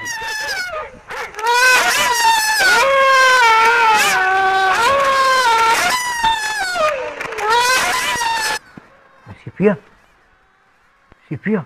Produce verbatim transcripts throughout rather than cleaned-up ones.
سپیه سپیه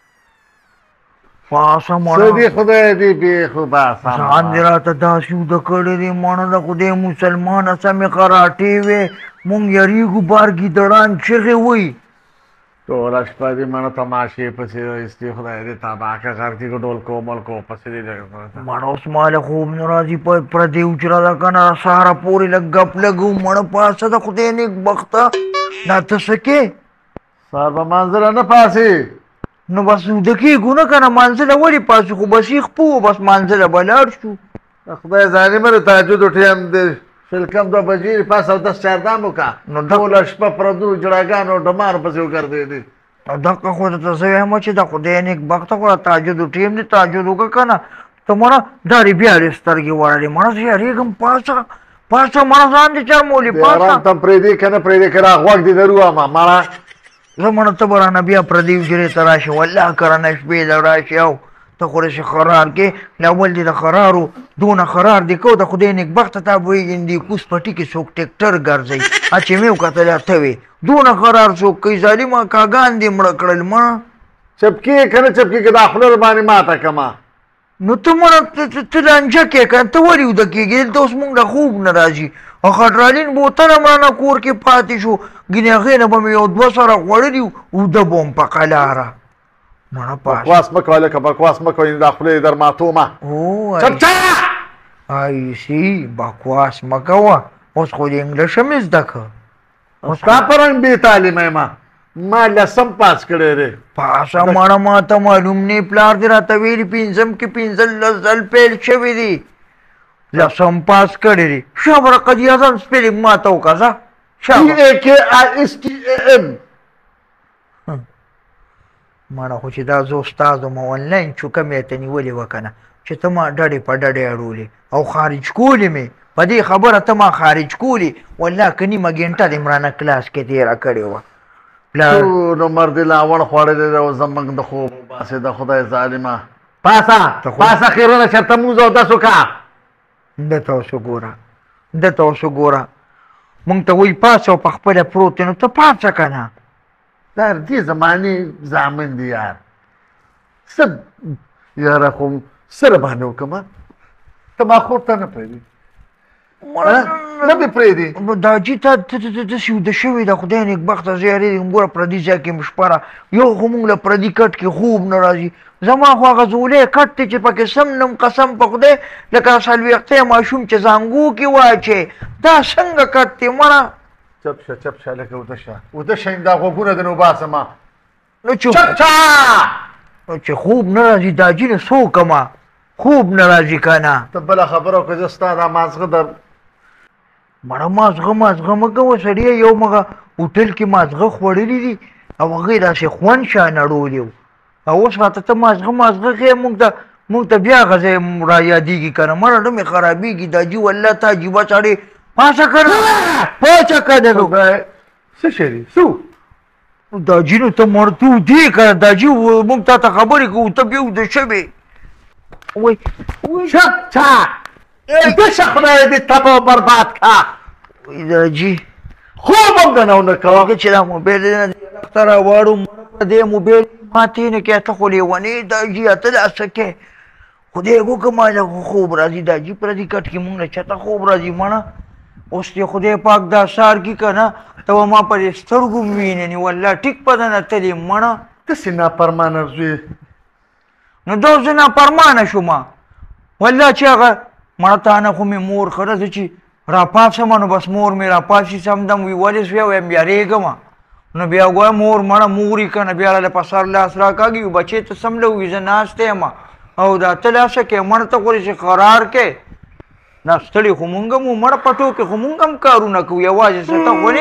پاسه مړه څه دې خدای دې بې خو باسه ځان دې راته داسې اوده کړی دی مړه د خدای مسلمانه سمې خراټې وې مونږ یریږو بار ګیدړان چغې وایي ټوله شپه دې مړه تماشې پسې ایستې خدای دې تباکه غرتي کو ډولکو ملکو پسې دې مړه اوس ماله خوب نه راځي په پردې اوچره ده که نه سهاره پورې لږ ګپ لګو مړه پاسه د خدای نیک بخته دا ته څه کې سهار به منظره نه پاسې نو بس اوده کېږو نه که نه منزله ولې پاسو خو بس یې خپو بس منزله به لاړ شو خدای ظالمه د تهجدو ټیم دی شلکم دوه بجې پاس اودس چاردام وکړه نو ټوله شپه پردو جړاګانو ډمار پسې وګرځېدې نو دقه خو درته زه وایم چې د خدای نیک بخته خو د تهجدو ټیم دی تهجد وکړه که نه ته مړه دا دې بیا دې سترګې وړلې مړه زه یارېږم پاسه پاسه مړه ځان دې چرمولې پاسه ارام ته پرېږدې که نه پرېږدې که را غوږ دې درواما مړه زه مړه ته به رانه بیا پردې حجرې ته راشې والله که رانه شپې له راشې او ته خو رسې خرار کې لاول دې د خرارو دونه خرار دې کو د خدای نیک بخته تا پوهېږي دې کوس پټي کې څوک ټکټر ګرځوي ا چې مې وکتل ته وې دونه خرار څوک کوي ظالمه کاګان دې مړه کړل مړه چپکې که نه چپکې که دا خوله باندې ماته کړمه نو ته مړه ته لانجه کې که ته ولې اوده کېږې دلته اوس مونږ له خوب نه راځي او خټرالین بوتله مړه نه کور کې پاتې شو ګینې هغې نه به مې یو دوه سره خوړلي اوده به وم په قلاره مړه بکواس مه کوه لکه بکواس مه کوه دا خولې در ماتومه چپچا آی سی بکواس مه کوه اوس خو د انګلیش هم زده که ستا په رنګ بې تعلیمه یم ما لسم پاس کړی دی پاسه مړه ما ته معلوم نه پلار دې راته ویلي پنځم کې پنځلس ځل پیل شوي دي لسم پاس کړی دی شابره قضیه ځان سپېلنګ ما ته وکړه ځه ټي اے کې آی ایس ټي اے ایم مړه خو چې دا زه استاد وم آنلاین چوکه مې ته نیولې وه که نه چې ته ما ډډې په ډډې اړولې او خارج کولې مې په دې خبره ته ما خارج کولې والله که نیمه ګنټه دې مړانه کلاس کې تېره کړې وه ټول عمر دې لاوړ خوړلی دی او زموږ د خوب وباسې د خدای ظالمه پاسه پاسه خیرونه چېرته مونځ اودس وکړه دته اوس وګوره دته اوس وګوره مونږ ته وایي پاڅه او په خپله پروت دی نو ته پاڅه که نه دا دې زمانې زامن دي یار څه یاره خو څه راباندې وکړمه ته ما خوب ته نه پرېږدي نه مې پرېږدي دا جي ته داسې اوده شوې ده خدای نیک بخته زه یارېږم ګوره پردي ځای کې مې شپه را یو خو مونږ له پردي کټ کې خوب نه راځي زما خو هغه زولی کټ دی چې پکې سم نم قسم په خدای لکه څلوېښتی ماشوم چې زانګو کې واچې دا څنګه کټ دی مړه چپ شه چپ شه لکه اوده شه اوده شه دا غوږونه دې نه وباسمه نو چې چپ شه نو چې خوب نه راځي دا جینې څه وکړمه خوب نه راځي که نه ته بله خبره وکړه زه ستا دا مازغه در مړه مازغه مازغه مه کوه سړیه یو مغه هوټل کې مازغه خوړلي دي او هغه یې داسې خوند شان اړولي و او اوس راته ته مازغه مازغه ښې موږ ته موږ ته بیا هغه ځای را یادېږي که نه مړه ډه مې خرابېږي دا جي والله تا عجیبه سړی پاسه که نه پاڅه که نه نو څه شی دی څه دا جي نو ته مړ ته ودې که نه دا جي موږ تا ته خبرې کوو ته بیا اوده شوې وایي چپ چا اوده شه خدای دې تبه او برباد کړه وایي دا جي خوب هم د نه ونه کوه چې دا موبایل دې نه لښته را واړو مړه په دې موبایل ماتې نه کې ته خو لیونې دا جي ته داسې کې خدای وکړه ما له خوب راځي دا جي پردي کټ کې مونږ نه چاته خوب راځي مړه اوس دې خدای پاک دا سار کي که نه ته به ما په دې سترګو ووینې والله ټیک په ده نه تلې مړه داسې نافرمانه زوی نو دا زه نافرمانه شومه والله چې هغه مړه تانه خو مې مور ښه ده زه چې راپاڅمه نو بس مور مې راپاڅي سمدم وي ولې سوی وایم یارېږمه نو بیا ګویا مور مړه مور یې که نه بیا راله په سر لاس راکاږي بچې ته سمله وي زه ناسته یم او دا ته داسې کې مړه ته خو چې قرار کې نه ستړي خو مونږ هم مړه پټو کې خو مونږ هم کارونه کوو یوازې څه ته خو نه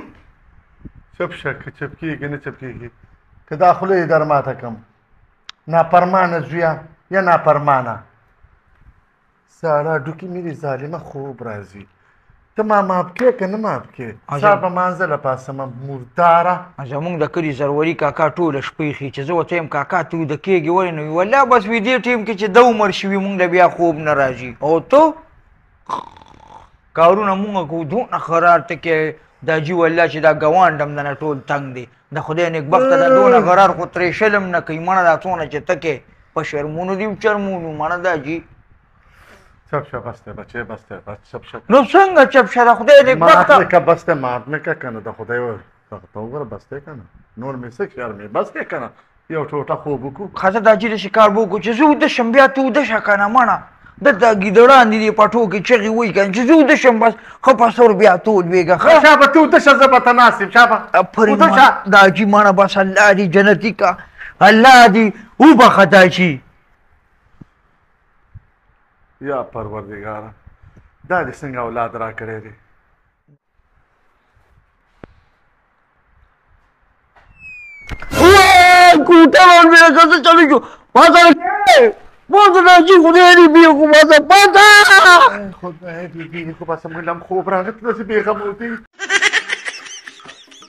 چپ شه که چپ کېږي نه چپ کېږي که دا خوله یې در ماته کړم نافرمانه زویه یا نافرمانه ساړه ډوکې مې دي ظالمه خوب راځي ته ما معاف کې که نه معاف کې ستا په مانځه له پاسمه مرداره زمونږ د کلي زروري کاکا ټوله شپې خي چې زه ورته یم کاکا ته ویده کېږي ولې نه وي والله بس وي دې ټیم کې چې ده عمر شوي مونږ له بیا خوب نه راځي او ته کارونه مونږ کوو دونه خرار ته کې دا جي والله چې دا ګوانډ هم دنه ټول تنګ دی د خدای نیکبخته دا دونه غرار خو ترې شلم نه کوي مړه دا څونه چې ته کې په شرمونو دي چرمونو مړه دا جي چپ شه بس دی بچې بس دی بس چپ شه نو څنګه چپ شه د خدای نیکبخته معاف مې که بس دی معاف مې که که نه د خدای ته وګوره بس دی که نه نور مې څه خیال مې بس دی که نه یو ټوټه خوب وکړو ښځه دا جي داسې کار به وکړو چې زه وده شم بیا ته وده شه که نه مړه دلته ګیدړان دي دې پټو کې چغې وایي که نه چې زه وده شم بس ښه په سر بیا تود ویږه ښه شابه ته وده شه زه به ته ناست یم شابه افرین دا جي مانا بس الله دې جنتي کا الله دې وبخه دا جي یا پروردګاره دا دې څنګه اولاد را کړی دی کوټه باندې کڅه چلو شو پاتې پاتې دا جي خدای دې بیا خو پاتې پاتې خدای دې دې خو بس موږ لم خوب راغلی داسې بېغمه وتی